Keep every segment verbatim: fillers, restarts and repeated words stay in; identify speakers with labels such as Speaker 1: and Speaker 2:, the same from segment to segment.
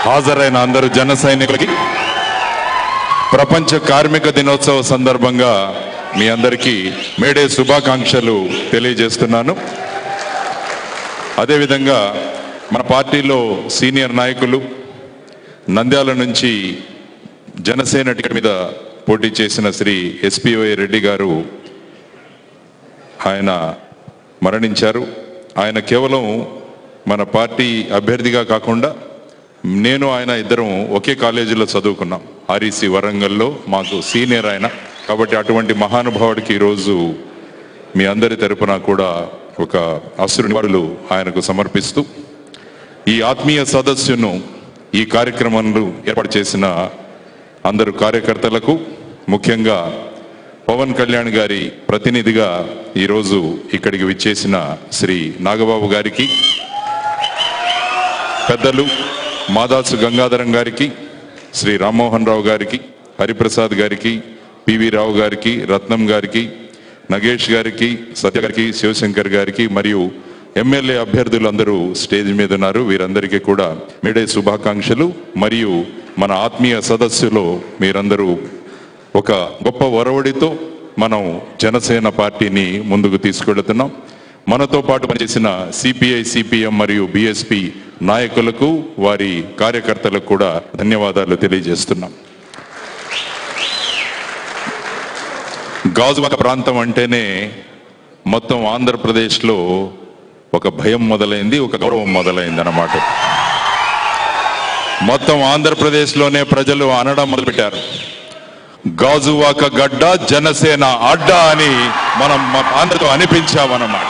Speaker 1: హాజరైన అందరూ జన సైనికులకి ప్రపంచ కార్మిక దినోత్సవ సందర్భంగా మీ అందరికీ మేడే శుభాకాంక్షలు తెలియజేస్తున్నాను. అదేవిధంగా మన పార్టీలో సీనియర్ నాయకులు నంద్యాల నుంచి జనసేన టికెట్ మీద పోటీ చేసిన శ్రీ ఎస్పీవై రెడ్డి గారు ఆయన మరణించారు. ఆయన కేవలం మన పార్టీ అభ్యర్థిగా కాకుండా నేను ఆయన ఇద్దరం ఒకే కాలేజీలో చదువుకున్నాం, ఆర్ఈసి వరంగల్లో. మాకు సీనియర్ ఆయన కాబట్టి అటువంటి మహానుభావుడికి ఈరోజు మీ అందరి తరపున కూడా ఒక అసురు నివాళులు ఆయనకు సమర్పిస్తూ ఈ ఆత్మీయ సదస్సును ఈ కార్యక్రమంలో ఏర్పాటు చేసిన అందరు కార్యకర్తలకు, ముఖ్యంగా పవన్ కళ్యాణ్ గారి ప్రతినిధిగా ఈరోజు ఇక్కడికి విచ్చేసిన శ్రీ నాగబాబు గారికి, పెద్దలు మాదాసు గంగాధరం గారికి, శ్రీ రామ్మోహన్ రావు గారికి, హరిప్రసాద్ గారికి, పివి రావు గారికి, రత్నం గారికి, నగేష్ గారికి, సత్య గారికి, శివశంకర్ గారికి మరియు ఎమ్మెల్యే అభ్యర్థులు అందరూ స్టేజ్ మీద ఉన్నారు. వీరందరికీ కూడా మేడే శుభాకాంక్షలు. మరియు మన ఆత్మీయ సదస్సులో మీరందరూ ఒక గొప్ప ఒరవడితో మనం జనసేన పార్టీని ముందుకు తీసుకెళ్తున్నాం. మనతో పాటు పనిచేసిన సిపిఐ, సిపిఎం మరియు బిఎస్పి నాయకులకు, వారి కార్యకర్తలకు కూడా ధన్యవాదాలు తెలియజేస్తున్నాం. గాజువాక ప్రాంతం అంటేనే మొత్తం ఆంధ్రప్రదేశ్లో ఒక భయం మొదలైంది, ఒక గౌరవం మొదలైంది అన్నమాట. మొత్తం ఆంధ్రప్రదేశ్లోనే ప్రజలు అనడం మొదలుపెట్టారు, గాజువాక గడ్డ జనసేన అడ్డా అని మనం ఆంధ్రతో అనిపించామన్నమాట.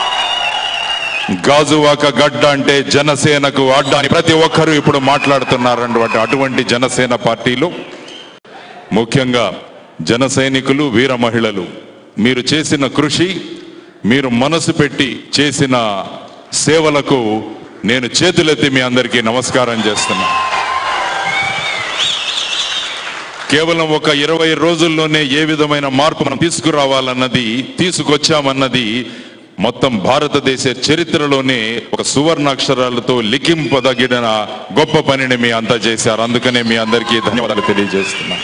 Speaker 1: గాజువాక గడ్డ అంటే జనసేనకు అడ్డా అని ప్రతి ఒక్కరూ ఇప్పుడు మాట్లాడుతున్నారన్నమాట. అటువంటి జనసేన పార్టీలో ముఖ్యంగా జన సైనికులు, వీర మహిళలు, మీరు చేసిన కృషి, మీరు మనసు పెట్టి చేసిన సేవలకు నేను చేతులెత్తి మీ అందరికీ నమస్కారం చేస్తున్నా. కేవలం ఒక ఇరవై రోజుల్లోనే ఏ విధమైన మార్పు మనం తీసుకురావాలన్నది, తీసుకొచ్చామన్నది మొత్తం భారతదేశ చరిత్రలోనే ఒక సువర్ణాక్షరాలతో లిఖింపదగిన గొప్ప పనిని మీ అంతా చేశారు. అందుకనే మీ అందరికీ ధన్యవాదాలు తెలియజేస్తున్నా.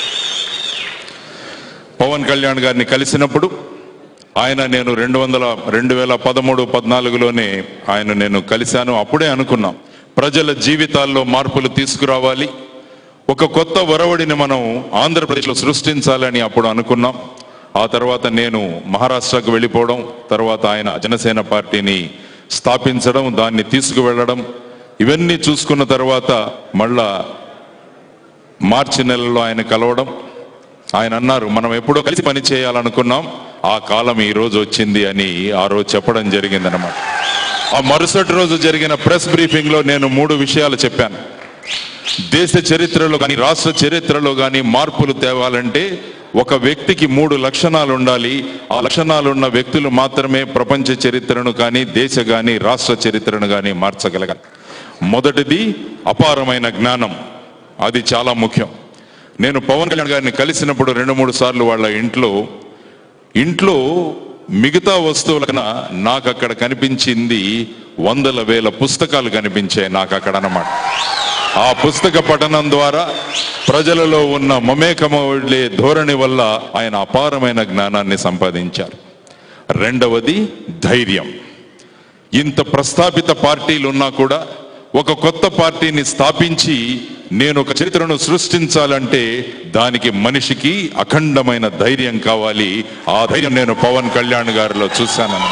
Speaker 1: పవన్ కళ్యాణ్ గారిని కలిసినప్పుడు ఆయన నేను రెండు వందల రెండు వేల పదమూడు పద్నాలుగులోనే ఆయన నేను కలిశాను. అప్పుడే అనుకున్నాం, ప్రజల జీవితాల్లో మార్పులు తీసుకురావాలి, ఒక కొత్త ఒరవడిని మనం ఆంధ్రప్రదేశ్లో సృష్టించాలని అప్పుడు అనుకున్నాం. ఆ తర్వాత నేను మహారాష్ట్రకు వెళ్ళిపోవడం, తర్వాత ఆయన జనసేన పార్టీని స్థాపించడం, దాన్ని తీసుకువెళ్ళడం, ఇవన్నీ చూసుకున్న తర్వాత మళ్ళా మార్చి నెలలో ఆయన కలవడం. ఆయన అన్నారు, మనం ఎప్పుడో కలిసి పని చేయాలనుకున్నాం, ఆ కాలం ఈ రోజు వచ్చింది అని ఆ రోజు చెప్పడం జరిగిందనమాట. ఆ మరుసటి రోజు జరిగిన ప్రెస్ బ్రీఫింగ్ లో నేను మూడు విషయాలు చెప్పాను. దేశ చరిత్రలో కానీ రాష్ట్ర చరిత్రలో కానీ మార్పులు తేవాలంటే ఒక వ్యక్తికి మూడు లక్షణాలు ఉండాలి. ఆ లక్షణాలు ఉన్న వ్యక్తులు మాత్రమే ప్రపంచ చరిత్రను కానీ, దేశ కానీ, రాష్ట్ర చరిత్రను కానీ మార్చగలగాలి. మొదటిది అపారమైన జ్ఞానం, అది చాలా ముఖ్యం. నేను పవన్ కళ్యాణ్ గారిని కలిసినప్పుడు రెండు మూడు సార్లు వాళ్ళ ఇంట్లో ఇంట్లో మిగతా వస్తువుల కన్నా నాకు అక్కడ కనిపించింది వందల వేల పుస్తకాలు కనిపించాయి నాకు అక్కడ అన్నమాట. ఆ పుస్తక పఠనం ద్వారా ప్రజలలో ఉన్న మమేకమౌలే ధోరణి వల్ల ఆయన అపారమైన జ్ఞానాన్ని సంపాదించారు. రెండవది ధైర్యం. ఇంత ప్రస్థాపిత పార్టీలు ఉన్నా కూడా ఒక కొత్త పార్టీని స్థాపించి నేను ఒక చరిత్రను సృష్టించాలంటే దానికి మనిషికి అఖండమైన ధైర్యం కావాలి. ఆ ధైర్యం నేను పవన్ కళ్యాణ్ గారిలో చూశానని.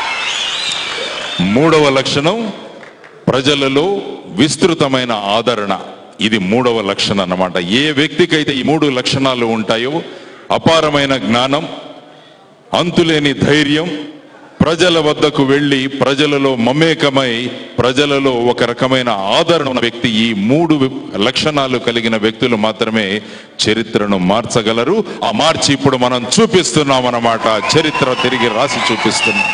Speaker 1: మూడవ లక్షణం ప్రజలలో విస్తృతమైన ఆదరణ. ఇది మూడవ లక్షణం అన్నమాట. ఏ వ్యక్తికైతే ఈ మూడు లక్షణాలు ఉంటాయో, అపారమైన జ్ఞానం, అంతులేని ధైర్యం, ప్రజల వద్దకు వెళ్ళి ప్రజలలో మమేకమై ప్రజలలో ఒక రకమైన ఆదరణ ఉన్న వ్యక్తి, ఈ మూడు లక్షణాలు కలిగిన వ్యక్తులు మాత్రమే చరిత్రను మార్చగలరు. ఆ మార్చి ఇప్పుడు మనం చూపిస్తున్నాం అన్నమాట. చరిత్ర తిరిగి రాసి చూపిస్తున్నాం.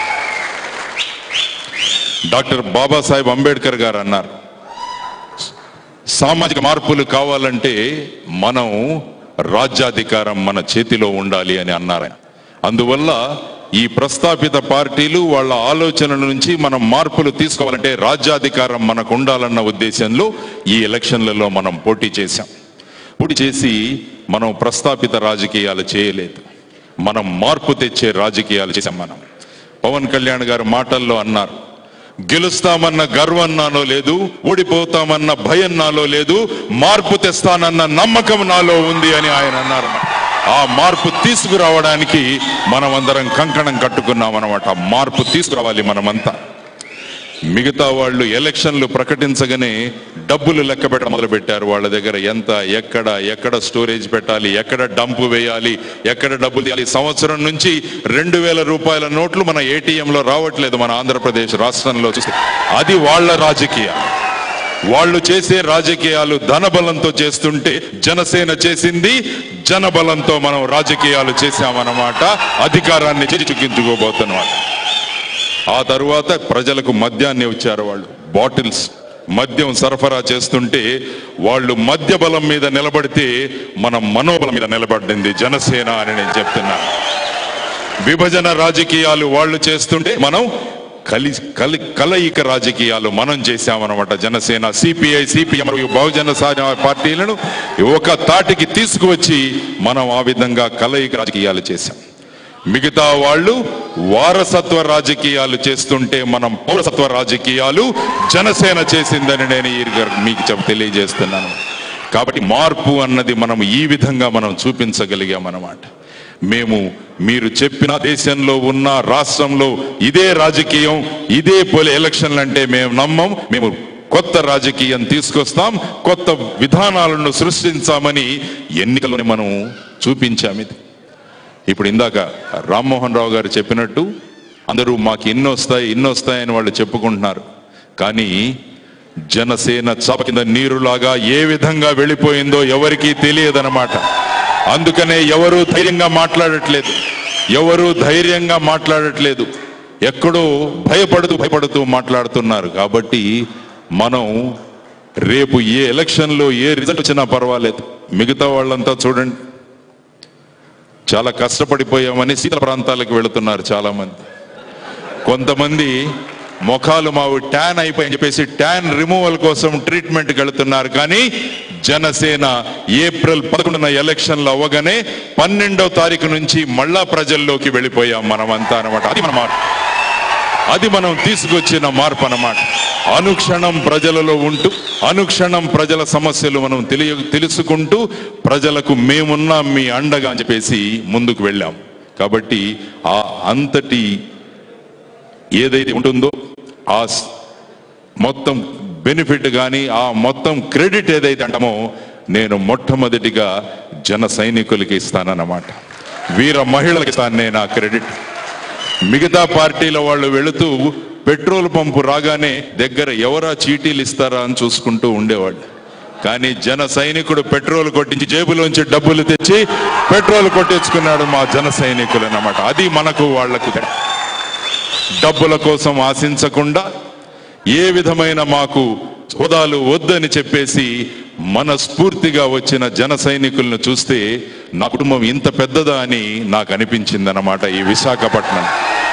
Speaker 1: డాక్టర్ బాబాసాహెబ్ అంబేద్కర్ గారు అన్నారు, సామాజిక మార్పులు కావాలంటే మనం రాజ్యాధికారం మన చేతిలో ఉండాలి అని అన్నారు. అందువల్ల ఈ ప్రస్తాపిత పార్టీలు వాళ్ళ ఆలోచనల నుంచి మనం మార్పులు తీసుకోవాలంటే రాజ్యాధికారం మనకు ఉండాలన్న ఉద్దేశంలో ఈ ఎలక్షన్లలో మనం పోటీ చేశాం. పోటీ చేసి మనం ప్రస్తాపిత రాజకీయాలు చేయలేదు, మనం మార్పు తెచ్చే రాజకీయాలు చేశాం. మనం పవన్ కళ్యాణ్ గారు మాటల్లో అన్నారు, గెలుస్తామన్న గర్వం నాలో లేదు, ఓడిపోతామన్న భయం నాలో లేదు, మార్పు తెస్తానన్న నమ్మకం నాలో ఉంది అని ఆయన అన్నారు. ఆ మార్పు తీసుకురావడానికి మనమందరం కంకణం కట్టుకున్నాం అన్నమాట. మార్పు తీసుకురావాలి మనమంతా. మిగతా వాళ్ళు ఎలక్షన్లు ప్రకటించగానే డబ్బులు లెక్క పెట్టడం మొదలు పెట్టారు. వాళ్ళ దగ్గర ఎంత, ఎక్కడ ఎక్కడ స్టోరేజ్ పెట్టాలి, ఎక్కడ డంపు వేయాలి, ఎక్కడ డబ్బులు తీయాలి. సంవత్సరం నుంచి రెండు వేల రూపాయల నోట్లు మన ఏటీఎంలో రావట్లేదు మన ఆంధ్రప్రదేశ్ రాష్ట్రంలో చూస్తే. అది వాళ్ళ రాజకీయం. వాళ్ళు చేసే రాజకీయాలు ధనబలంతో చేస్తుంటే జనసేన చేసింది జనబలంతో మనం రాజకీయాలు చేశామన్నమాట. అధికారాన్ని చూపించుకోబోతున్నాం. ఆ తరువాత ప్రజలకు మద్యాన్ని ఇచ్చారు. వాళ్ళు బాటిల్స్ మద్యం సరఫరా చేస్తుంటే వాళ్ళు మద్య బలం మీద నిలబడితే మనం మనోబలం మీద నిలబడింది జనసేన అని నేను చెప్తున్నాను. విభజన రాజకీయాలు వాళ్ళు చేస్తుంటే మనం కలి కలి కలయిక రాజకీయాలు మనం చేశామన్నమాట. జనసేన, సిపిఐ, సిపిఎం మరియు బహుజన పార్టీలను ఒక తాటికి తీసుకువచ్చి మనం ఆ విధంగా కలయిక రాజకీయాలు చేశాం. మిగతా వాళ్ళు వారసత్వ రాజకీయాలు చేస్తుంటే మనం పౌరసత్వ రాజకీయాలు జనసేన చేసిందని నేను మీకు చెప్ప తెలియజేస్తున్నాను. కాబట్టి మార్పు అన్నది మనం ఈ విధంగా మనం చూపించగలిగామన్నమాట. మేము మీరు చెప్పిన దేశంలో ఉన్న రాష్ట్రంలో ఇదే రాజకీయం, ఇదే పోలే ఎలక్షన్లు అంటే మేము నమ్మం. మేము కొత్త రాజకీయం తీసుకొస్తాం, కొత్త విధానాలను సృష్టించామని ఎన్నికలను మనం చూపించాం. ఇది ఇప్పుడు ఇందాక రామ్మోహన్ రావు గారు చెప్పినట్టు అందరూ మాకు ఎన్ని వస్తాయి ఎన్ని వస్తాయని వాళ్ళు చెప్పుకుంటున్నారు. కానీ జనసేన చాప కింద నీరులాగా ఏ విధంగా వెళ్ళిపోయిందో ఎవరికీ తెలియదన్నమాట. అందుకనే ఎవరు ధైర్యంగా మాట్లాడట్లేదు, ఎవరు ధైర్యంగా మాట్లాడట్లేదు ఎక్కడో భయపడుతూ భయపడుతూ మాట్లాడుతున్నారు. కాబట్టి మనం రేపు ఏ ఎలక్షన్లో ఏ రిజల్ట్ వచ్చినా పర్వాలేదు. మిగతా వాళ్ళంతా చూడండి, చాలా కష్టపడిపోయామని శీతల ప్రాంతాలకు వెళుతున్నారు చాలా మంది. కొంతమంది ముఖాలు మావి ట్యాన్ అయిపోయి చెప్పేసి ట్యాన్ రిమూవల్ కోసం ట్రీట్మెంట్కి వెళుతున్నారు. కానీ జనసేన ఏప్రిల్ పదకొండున ఎలక్షన్లు అవ్వగానే పన్నెండవ తారీఖు నుంచి మళ్ళా ప్రజల్లోకి వెళ్ళిపోయాం మనమంతా అన్నమాట. అది మన మార్పు, అది మనం తీసుకొచ్చిన మార్పు అన్నమాట. అనుక్షణం ప్రజలలో ఉంటూ అనుక్షణం ప్రజల సమస్యలు మనం తెలియ తెలుసుకుంటూ ప్రజలకు మేమున్నాం మీ అండగా అని చెప్పేసి ముందుకు వెళ్ళాం. కాబట్టి ఆ అంతటి ఏదైతే ఉంటుందో ఆ మొత్తం బెనిఫిట్ కానీ ఆ మొత్తం క్రెడిట్ ఏదైతే అంటామో నేను మొట్టమొదటిగా జన సైనికులకి ఇస్తానన్నమాట. వీర మహిళలకి ఇస్తాను నేను ఆ క్రెడిట్. మిగతా పార్టీల వాళ్ళు వెళుతూ పెట్రోల్ పంపు రాగానే దగ్గర ఎవరా చీటీలు ఇస్తారా అని చూసుకుంటూ ఉండేవాళ్ళు. కానీ జన సైనికుడు పెట్రోల్ కొట్టించి జేబులోంచి డబ్బులు తెచ్చి పెట్రోల్ కొట్టించుకున్నాడు మా జన సైనికులు అన్నమాట. అది మనకు వాళ్లకు డబ్బుల కోసం ఆశించకుండా ఏ విధమైన మాకు హోదాలు వద్దని చెప్పేసి మనస్ఫూర్తిగా వచ్చిన జన సైనికులను చూస్తే నా కుటుంబం ఇంత పెద్దదా అని నాకు అనిపించింది అన్నమాట. ఈ విశాఖపట్నం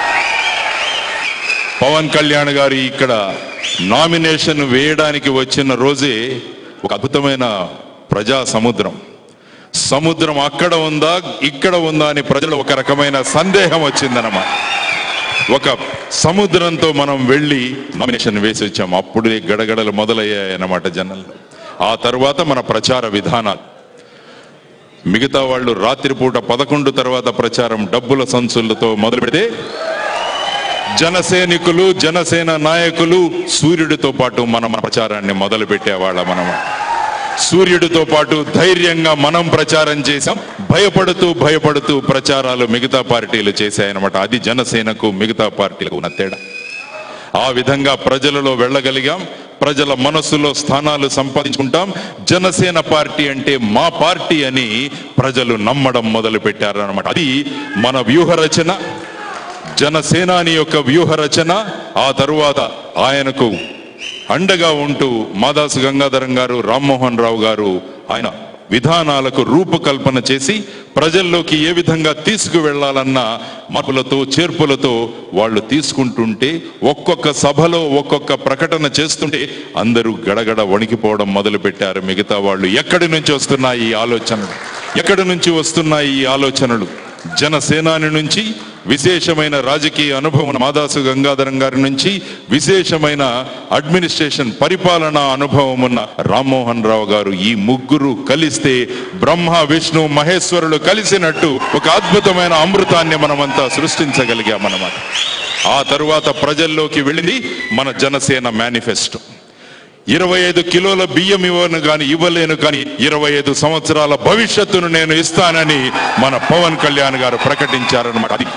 Speaker 1: పవన్ కళ్యాణ్ గారు ఇక్కడ నామినేషన్ వేయడానికి వచ్చిన రోజే ఒక అద్భుతమైన ప్రజా సముద్రం సముద్రం అక్కడ ఉందా ఇక్కడ ఉందా అని ప్రజలు ఒక రకమైన సందేహం వచ్చిందన్నమాట. ఒక సముద్రంతో మనం వెళ్ళి నామినేషన్ వేసి వచ్చాము. అప్పుడే గడగడలు మొదలయ్యాయి అన్నమాట జనాల్లో. ఆ తర్వాత మన ప్రచార విధానాలు, మిగతా వాళ్ళు రాత్రిపూట పదకొండు తర్వాత ప్రచారం డబ్బుల సంచులతో మొదలు పెడితే జనసైనికులు జనసేన నాయకులు సూర్యుడితో పాటు మనం ప్రచారాన్ని మొదలు పెట్టేవాళ్ళం. మనం సూర్యుడితో పాటు ధైర్యంగా మనం ప్రచారం చేశాం. భయపడుతూ భయపడుతూ ప్రచారాలు మిగతా పార్టీలు చేశాయన్నమాట. అది జనసేనకు మిగతా పార్టీలకు ఉన్న తేడా. ఆ విధంగా ప్రజలలో వెళ్ళగలిగాం, ప్రజల మనస్సులో స్థానాలు సంపాదించుకుంటాం. జనసేన పార్టీ అంటే మా పార్టీ అని ప్రజలు నమ్మడం మొదలు పెట్టారు అన్నమాట. అది మన వ్యూహ రచన, జనసేనాని యొక్క వ్యూహ రచన. ఆ తరువాత ఆయనకు అండగా ఉంటూ మాదాసు గంగాధరం గారు, రామ్మోహన్ రావు గారు ఆయన విధానాలకు రూపకల్పన చేసి ప్రజల్లోకి ఏ విధంగా తీసుకువెళ్లాలన్న మార్పులతో చేర్పులతో వాళ్ళు తీసుకుంటుంటే ఒక్కొక్క సభలో ఒక్కొక్క ప్రకటన చేస్తుంటే అందరూ గడగడ వణికిపోవడం మొదలు పెట్టారు. మిగతా వాళ్ళు ఎక్కడి నుంచి వస్తున్నాయి ఈ ఆలోచనలు, ఎక్కడి నుంచి వస్తున్నాయి ఈ ఆలోచనలు? జనసేనాని నుంచి విశేషమైన రాజకీయ అనుభవం మాదాసు గంగాధరం గారి నుంచి విశేషమైన అడ్మినిస్ట్రేషన్ పరిపాలనా అనుభవం ఉన్న రామ్మోహన్ రావు గారు, ఈ ముగ్గురు కలిస్తే బ్రహ్మ విష్ణు మహేశ్వరులు కలిసినట్టు ఒక అద్భుతమైన అమృతాన్ని మనమంతా సృష్టించగలిగామన్నమాట. ఆ తరువాత ప్రజల్లోకి వెళ్ళింది మన జనసేన మేనిఫెస్టో. ఇరవై ఐదు కిలోల బియ్యం ఇవ్వను కానీ ఇవ్వలేను కానీ ఇరవై ఐదు సంవత్సరాల భవిష్యత్తును నేను ఇస్తానని మన పవన్ కళ్యాణ్ గారు ప్రకటించారన్నమాట. అది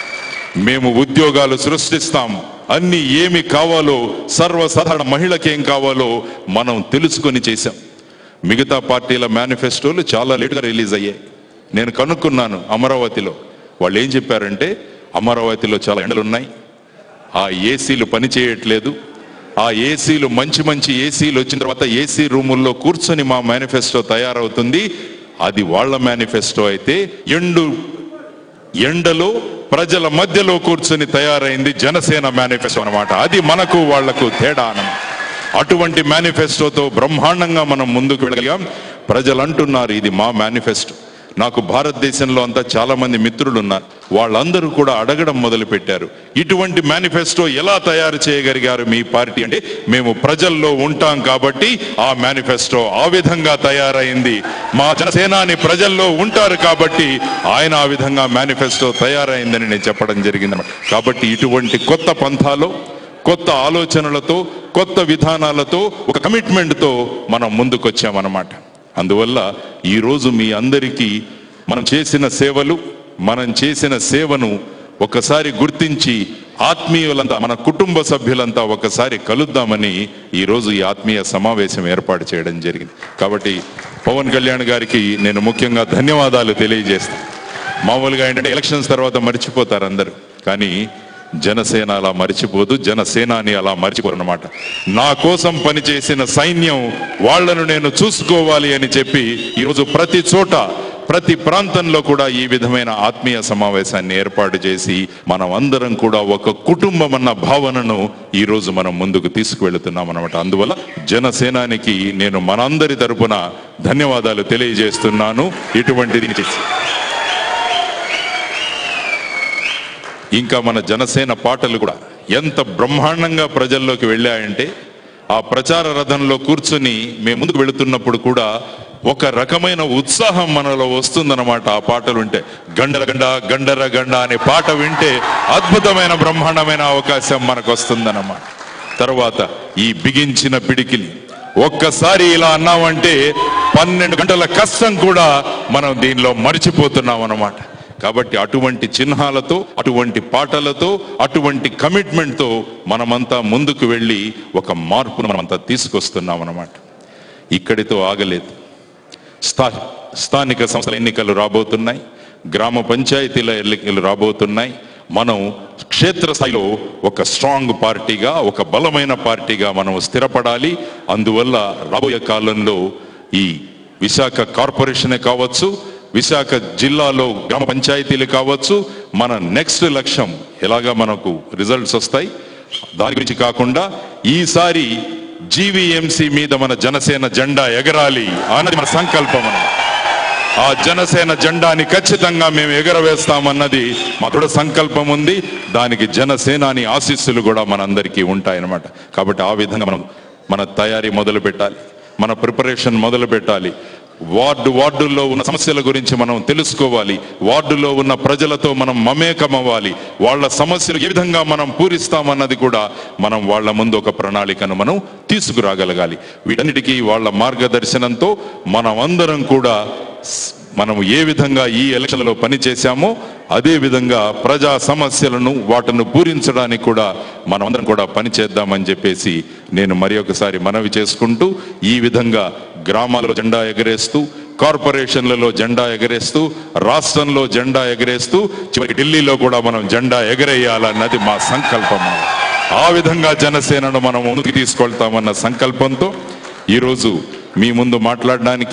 Speaker 1: మేము ఉద్యోగాలు సృష్టిస్తాం, అన్ని ఏమి కావాలో సర్వసాధారణ మహిళకేం కావాలో మనం తెలుసుకొని చేశాం. మిగతా పార్టీల మేనిఫెస్టోలు చాలా లేటుగా రిలీజ్ అయ్యాయి. నేను కనుక్కున్నాను అమరావతిలో, వాళ్ళు ఏం చెప్పారంటే అమరావతిలో చాలా ఎండలు ఉన్నాయి, ఆ ఏసీలు పని చేయట్లేదు, ఆ ఏసీలు మంచి మంచి ఏసీలు వచ్చిన తర్వాత ఏసీ రూముల్లో కూర్చొని మా మేనిఫెస్టో తయారవుతుంది. అది వాళ్ళ మేనిఫెస్టో అయితే ఎండు ఎండలో ప్రజల మధ్యలో కూర్చొని తయారైంది జనసేన మేనిఫెస్టో అన్నమాట. అది మనకు వాళ్లకు తేడా అన్నమాట. అటువంటి మేనిఫెస్టోతో బ్రహ్మాండంగా మనం ముందుకు వెళ్ళగలిగాం. ప్రజలు అంటున్నారు ఇది మా మేనిఫెస్టో. నాకు భారతదేశంలో అంతా చాలా మంది మిత్రులు ఉన్నారు, వాళ్ళందరూ కూడా అడగడం మొదలు పెట్టారు, ఇటువంటి మేనిఫెస్టో ఎలా తయారు చేయగలిగారు మీ పార్టీ అంటే, మేము ప్రజల్లో ఉంటాం కాబట్టి ఆ మేనిఫెస్టో ఆ విధంగా తయారైంది, మా జనసేనాని ప్రజల్లో ఉంటారు కాబట్టి ఆయన ఆ విధంగా మేనిఫెస్టో తయారైందని నేను చెప్పడం జరిగింది. కాబట్టి ఇటువంటి కొత్త పంథాలో కొత్త ఆలోచనలతో కొత్త విధానాలతో ఒక కమిట్మెంట్తో మనం ముందుకొచ్చామన్నమాట. అందువల్ల ఈరోజు మీ అందరికీ మనం చేసిన సేవలు మనం చేసిన సేవను ఒకసారి గుర్తించి ఆత్మీయులంతా మన కుటుంబ సభ్యులంతా ఒకసారి కలుద్దామని ఈరోజు ఈ ఆత్మీయ సమావేశం ఏర్పాటు చేయడం జరిగింది. కాబట్టి పవన్ కళ్యాణ్ గారికి నేను ముఖ్యంగా ధన్యవాదాలు తెలియజేస్తాను. మామూలుగా ఏంటంటే ఎలక్షన్స్ తర్వాత మర్చిపోతారు అందరూ, కానీ జనసేన అలా మర్చిపోదు, జనసేనాని అలా మర్చిపోరు అన్నమాట. నా కోసం పనిచేసిన సైన్యం వాళ్లను నేను చూసుకోవాలి అని చెప్పి ఈరోజు ప్రతి చోట ప్రతి ప్రాంతంలో కూడా ఈ విధమైన ఆత్మీయ సమావేశాన్ని ఏర్పాటు చేసి మనం అందరం కూడా ఒక కుటుంబం అన్న భావనను ఈరోజు మనం ముందుకు తీసుకువెళుతున్నాం అన్నమాట. అందువల్ల జనసేనానికి నేను మనందరి తరపున ధన్యవాదాలు తెలియజేస్తున్నాను. ఇటువంటిది చేసి ఇంకా మన జనసేన పాటలు కూడా ఎంత బ్రహ్మాండంగా ప్రజల్లోకి వెళ్ళాయంటే, ఆ ప్రచార రథంలో కూర్చొని మేము ముందుకు వెళుతున్నప్పుడు కూడా ఒక రకమైన ఉత్సాహం మనలో వస్తుందన్నమాట. ఆ పాటలు వింటే గండర గండ గండర గండ అనే పాట వింటే అద్భుతమైన బ్రహ్మాండమైన అవకాశం మనకు వస్తుందన్నమాట. తర్వాత ఈ బిగించిన పిడికిలి ఒక్కసారి ఇలా అన్నామంటే పన్నెండు గంటల కష్టం కూడా మనం దీనిలో మర్చిపోతున్నాం అన్నమాట. కాబట్టి అటువంటి చిహ్నాలతో అటువంటి పాటలతో అటువంటి కమిట్మెంట్తో మనమంతా ముందుకు వెళ్ళి ఒక మార్పును మనమంతా తీసుకొస్తున్నాం అన్నమాట. ఇక్కడితో ఆగలేదు. స్థా స్థానిక సంస్థల ఎన్నికలు రాబోతున్నాయి, గ్రామ పంచాయతీల ఎన్నికలు రాబోతున్నాయి. మనం క్షేత్రస్థాయిలో ఒక స్ట్రాంగ్ పార్టీగా ఒక బలమైన పార్టీగా మనం స్థిరపడాలి. అందువల్ల రాబోయే కాలంలో ఈ విశాఖ కార్పొరేషనే కావచ్చు, విశాఖ జిల్లాలో గ్రామ పంచాయతీలు కావచ్చు, మన నెక్స్ట్ లక్ష్యం ఎలాగా మనకు రిజల్ట్స్ వస్తాయి దాని గురించి కాకుండా ఈసారి జీవీఎంసీ మీద మన జనసేన జెండా ఎగరాలి అన్నది మన సంకల్పం. ఆ జనసేన జెండాని ఖచ్చితంగా మేము ఎగరవేస్తామన్నది మా దృఢ సంకల్పం ఉంది. దానికి జనసేనాని ఆశీస్సులు కూడా మనందరికీ ఉంటాయన్నమాట. కాబట్టి ఆ విధంగా మనం మన తయారీ మొదలు పెట్టాలి, మన ప్రిపరేషన్ మొదలు పెట్టాలి. వార్డు వార్డుల్లో ఉన్న సమస్యల గురించి మనం తెలుసుకోవాలి, వార్డులో ఉన్న ప్రజలతో మనం మమేకమవ్వాలి, వాళ్ళ సమస్యలు ఏ విధంగా మనం పూరిస్తామన్నది కూడా మనం వాళ్ళ ముందు ఒక ప్రణాళికను మనం తీసుకురాగలగాలి. వీటన్నిటికీ వాళ్ళ మార్గదర్శనంతో మనం అందరం కూడా మనం ఏ విధంగా ఈ ఎలక్షన్లలో పనిచేశామో అదే విధంగా ప్రజా సమస్యలను వాటిని పూరించడానికి కూడా మనం అందరం కూడా పనిచేద్దామని చెప్పేసి నేను మరి ఒకసారి మనవి చేసుకుంటూ, ఈ విధంగా గ్రామాలలో జెండా ఎగరేస్తూ, కార్పొరేషన్లలో జెండా ఎగరేస్తూ, రాష్ట్రంలో జెండా ఎగరేస్తూ, చివరికి ఢిల్లీలో కూడా మనం జెండా ఎగరేయాలన్నది మా సంకల్పం. ఆ విధంగా జనసేనను మనం ముందుకు తీసుకెళ్తామన్న సంకల్పంతో ఈరోజు మీ ముందు మాట్లాడడానికి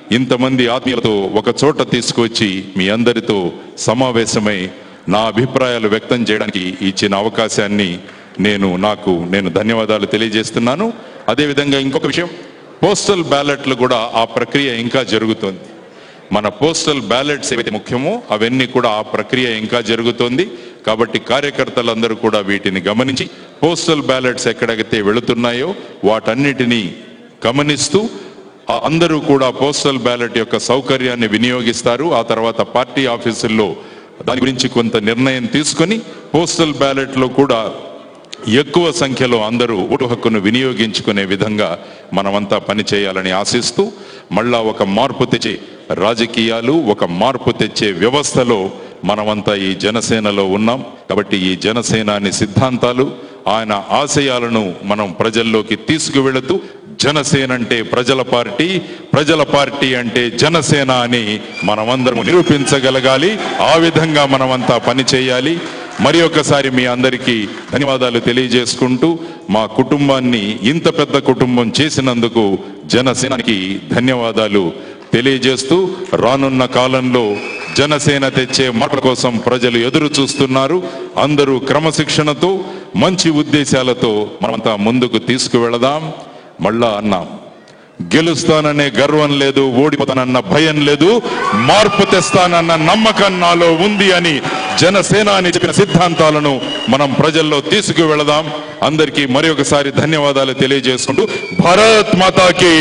Speaker 1: ఇంతమంది ఆత్మీయులతో ఒక చోట తీసుకొచ్చి మీ అందరితో సమావేశమై నా అభిప్రాయాలు వ్యక్తం చేయడానికి ఇచ్చిన అవకాశాన్ని నేను నాకు నేను ధన్యవాదాలు తెలియజేస్తున్నాను. అదేవిధంగా ఇంకొక విషయం, పోస్టల్ బ్యాలెట్లు కూడా ఆ ప్రక్రియ ఇంకా జరుగుతోంది. మన పోస్టల్ బ్యాలెట్స్ ఏవైతే ముఖ్యమో అవన్నీ కూడా ఆ ప్రక్రియ ఇంకా జరుగుతోంది. కాబట్టి కార్యకర్తలందరూ కూడా వీటిని గమనించి పోస్టల్ బ్యాలెట్స్ ఎక్కడైతే వెళుతున్నాయో వాటన్నిటినీ గమనిస్తూ అందరూ కూడా పోస్టల్ బ్యాలెట్ యొక్క సౌకర్యాన్ని వినియోగిస్తారు. ఆ తర్వాత పార్టీ ఆఫీసుల్లో దాని గురించి కొంత నిర్ణయం తీసుకొని పోస్టల్ బ్యాలెట్లో కూడా ఎక్కువ సంఖ్యలో అందరూ ఓటు హక్కును వినియోగించుకునే విధంగా మనమంతా పనిచేయాలని ఆశిస్తూ, మళ్ళా ఒక మార్పు తెచ్చే రాజకీయాలు, ఒక మార్పు తెచ్చే వ్యవస్థలో మనమంతా ఈ జనసేనలో ఉన్నాం. కాబట్టి ఈ జనసేనాని సిద్ధాంతాలు, ఆయన ఆశయాలను మనం ప్రజల్లోకి తీసుకువెళుతూ జనసేన అంటే ప్రజల పార్టీ, ప్రజల పార్టీ అంటే జనసేన అని మనమందరం నిరూపించగలగాలి. ఆ విధంగా మనమంతా పని చేయాలి. మరి ఒకసారి మీ అందరికీ ధన్యవాదాలు తెలియజేసుకుంటూ, మా కుటుంబాన్ని ఇంత పెద్ద కుటుంబం చేసినందుకు జనసేనకి ధన్యవాదాలు తెలియజేస్తూ, రానున్న కాలంలో జనసేన తెచ్చే మార్పుల కోసం ప్రజలు ఎదురు చూస్తున్నారు. అందరూ క్రమశిక్షణతో మంచి ఉద్దేశాలతో మనమంతా ముందుకు తీసుకువెళదాం. మళ్ళా అన్నాం, గెలుస్తాననే గర్వం లేదు, ఓడిపోతానన్న భయం లేదు, మార్పు తెస్తానన్న నమ్మకం నాలో ఉంది అని జనసేన అని చెప్పిన సిద్ధాంతాలను మనం ప్రజల్లో తీసుకువెళదాం. అందరికీ మరి ఒకసారి ధన్యవాదాలు తెలియజేసుకుంటూ, భారత్ మాతాకి,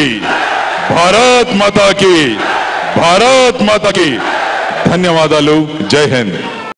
Speaker 1: భారత్ మాతాకి, భారత్ మాతాకి ధన్యవాదాలు. జై హింద్.